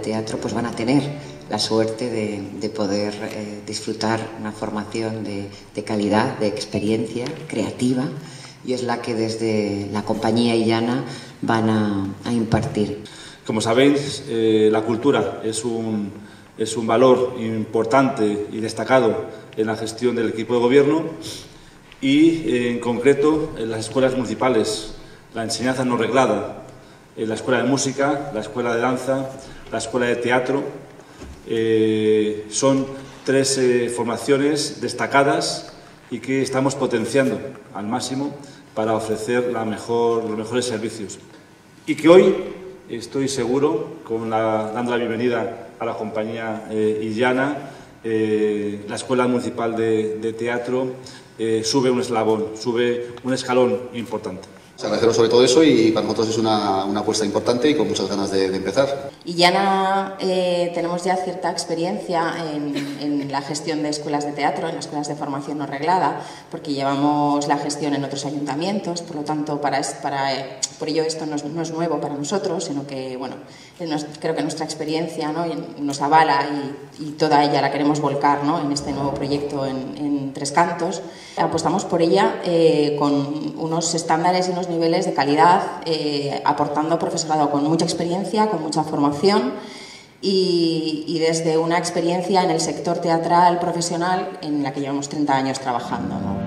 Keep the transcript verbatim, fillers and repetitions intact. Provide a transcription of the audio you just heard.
teatro pues van a tener la suerte de, de poder eh, disfrutar una formación de, de calidad, de experiencia creativa, y es la que desde la compañía Illana van a, a impartir. Como sabéis, eh, la cultura es un, es un valor importante y destacado en la gestión del equipo de gobierno y, eh, en concreto, en las escuelas municipales, la enseñanza no reglada, en la escuela de música, la escuela de danza, la escuela de teatro, eh, son tres eh, formaciones destacadas y que estamos potenciando al máximo para ofrecer la mejor, los mejores servicios. Y que hoy, estoy seguro, con la, dando la bienvenida a la compañía eh, Illana, eh, la Escuela Municipal de, de Teatro eh, sube un eslabón, sube un escalón importante. Se agradecemos sobre todo eso y para nosotros es una, una apuesta importante y con muchas ganas de, de empezar. Illana eh, tenemos ya cierta experiencia en, en la gestión de escuelas de teatro, en las escuelas de formación no reglada, porque llevamos la gestión en otros ayuntamientos, por lo tanto, para, para, por ello esto no es, no es nuevo para nosotros, sino que, bueno, nos, creo que nuestra experiencia, ¿no?, nos avala y, y toda ella la queremos volcar, ¿no?, en este nuevo proyecto en, en Tres Cantos. Apostamos por ella eh, con unos estándares y unos niveles de calidad, eh, aportando profesorado con mucha experiencia, con mucha formación y, y desde una experiencia en el sector teatral profesional en la que llevamos treinta años trabajando, ¿no?